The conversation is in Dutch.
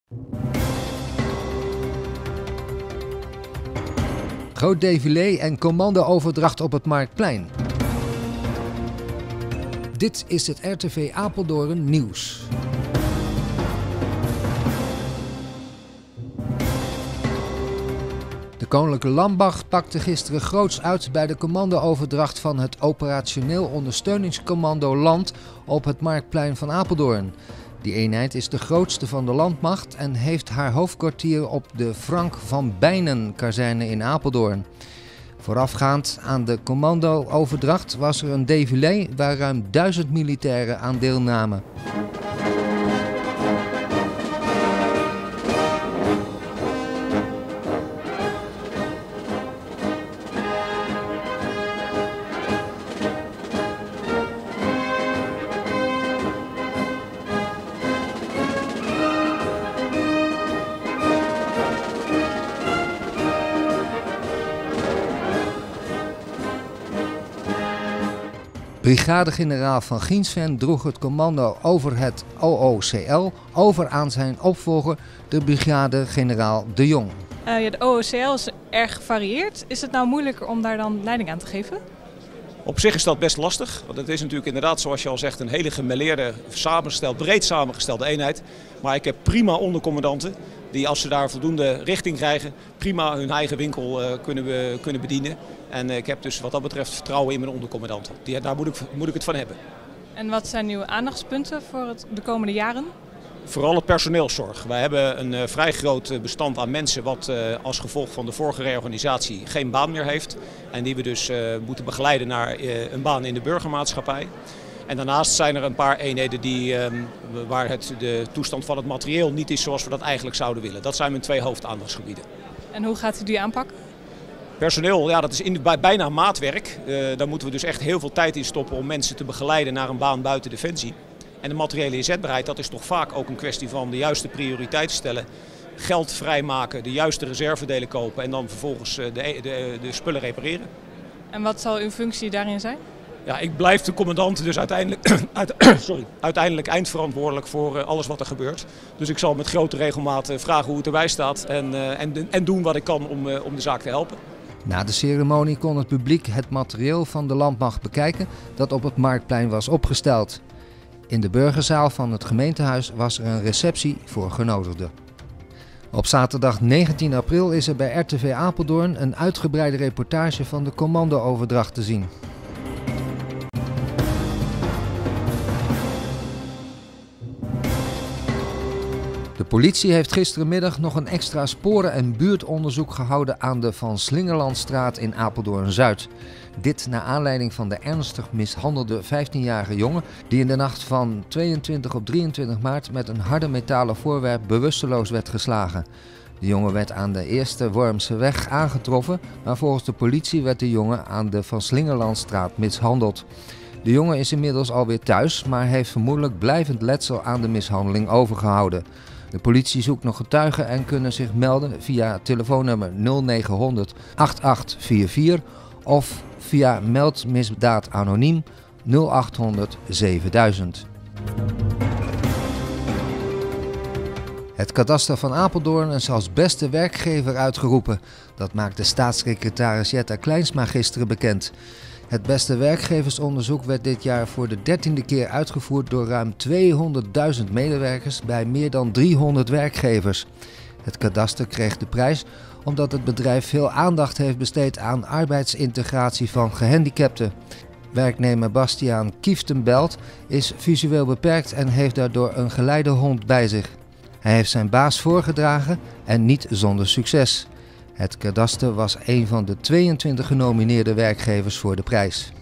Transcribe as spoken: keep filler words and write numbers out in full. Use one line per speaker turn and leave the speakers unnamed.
Groot défilé en commando-overdracht op het Marktplein. Dit is het R T V Apeldoorn nieuws. De Koninklijke Landmacht pakte gisteren groots uit bij de commando-overdracht van het Operationeel Ondersteuningscommando Land op het Marktplein van Apeldoorn. Die eenheid is de grootste van de landmacht en heeft haar hoofdkwartier op de Frank van Bijnen-kazerne in Apeldoorn. Voorafgaand aan de commando-overdracht was er een défilé waar ruim duizend militairen aan deelnamen. Brigadegeneraal Van Giensven droeg het commando over het O O C L over aan zijn opvolger, de brigadegeneraal De Jong.
Uh, ja, de O O C L is erg gevarieerd. Is het nou moeilijker om daar dan leiding aan te geven?
Op zich is dat best lastig, want het is natuurlijk inderdaad, zoals je al zegt, een hele gemêleerde, samengesteld, breed samengestelde eenheid. Maar ik heb prima ondercommandanten die, als ze daar voldoende richting krijgen, prima hun eigen winkel uh, kunnen, we, kunnen bedienen. En uh, ik heb dus wat dat betreft vertrouwen in mijn ondercommandanten. Die, daar moet ik, moet ik het van hebben.
En wat zijn uw aandachtspunten voor het, de komende jaren?
Vooral het personeelszorg. Wij hebben een uh, vrij groot bestand aan mensen wat uh, als gevolg van de vorige reorganisatie geen baan meer heeft. En die we dus uh, moeten begeleiden naar uh, een baan in de burgermaatschappij. En daarnaast zijn er een paar eenheden die, uh, waar het, de toestand van het materieel niet is zoals we dat eigenlijk zouden willen. Dat zijn mijn twee hoofdaandachtsgebieden.
En hoe gaat u die aanpakken?
Personeel, ja, dat is in, bijna maatwerk. Uh, daar moeten we dus echt heel veel tijd in stoppen om mensen te begeleiden naar een baan buiten Defensie. En de materiële inzetbaarheid, dat is toch vaak ook een kwestie van de juiste prioriteit stellen. Geld vrijmaken, de juiste reservedelen kopen en dan vervolgens de, de, de spullen repareren.
En wat zal uw functie daarin zijn?
Ja, ik blijf de commandant, dus uiteindelijk, uit, sorry, uiteindelijk eindverantwoordelijk voor alles wat er gebeurt. Dus ik zal met grote regelmaat vragen hoe het erbij staat en, en, en doen wat ik kan om, om de zaak te helpen.
Na de ceremonie kon het publiek het materieel van de landmacht bekijken dat op het Marktplein was opgesteld. In de burgerzaal van het gemeentehuis was er een receptie voor genodigden. Op zaterdag negentien april is er bij R T V Apeldoorn een uitgebreide reportage van de commando-overdracht te zien. De politie heeft gisterenmiddag nog een extra sporen- en buurtonderzoek gehouden aan de Van Slingerlandstraat in Apeldoorn-Zuid. Dit naar aanleiding van de ernstig mishandelde vijftienjarige jongen die in de nacht van tweeëntwintig op drieëntwintig maart met een harde metalen voorwerp bewusteloos werd geslagen. De jongen werd aan de Eerste Wormseweg aangetroffen, maar volgens de politie werd de jongen aan de Van Slingerlandstraat mishandeld. De jongen is inmiddels alweer thuis, maar heeft vermoedelijk blijvend letsel aan de mishandeling overgehouden. De politie zoekt nog getuigen en kunnen zich melden via telefoonnummer nul negenhonderd achtentachtig vierenveertig of via meldmisdaad anoniem nul achthonderd zevenduizend. Het kadaster van Apeldoorn is als beste werkgever uitgeroepen. Dat maakte staatssecretaris Jetta Kleinsma gisteren bekend. Het beste werkgeversonderzoek werd dit jaar voor de dertiende keer uitgevoerd door ruim tweehonderdduizend medewerkers bij meer dan driehonderd werkgevers. Het kadaster kreeg de prijs omdat het bedrijf veel aandacht heeft besteed aan arbeidsintegratie van gehandicapten. Werknemer Bastiaan Kieftenbelt is visueel beperkt en heeft daardoor een geleidehond bij zich. Hij heeft zijn baas voorgedragen en niet zonder succes. Het kadaster was een van de tweeëntwintig genomineerde werkgevers voor de prijs.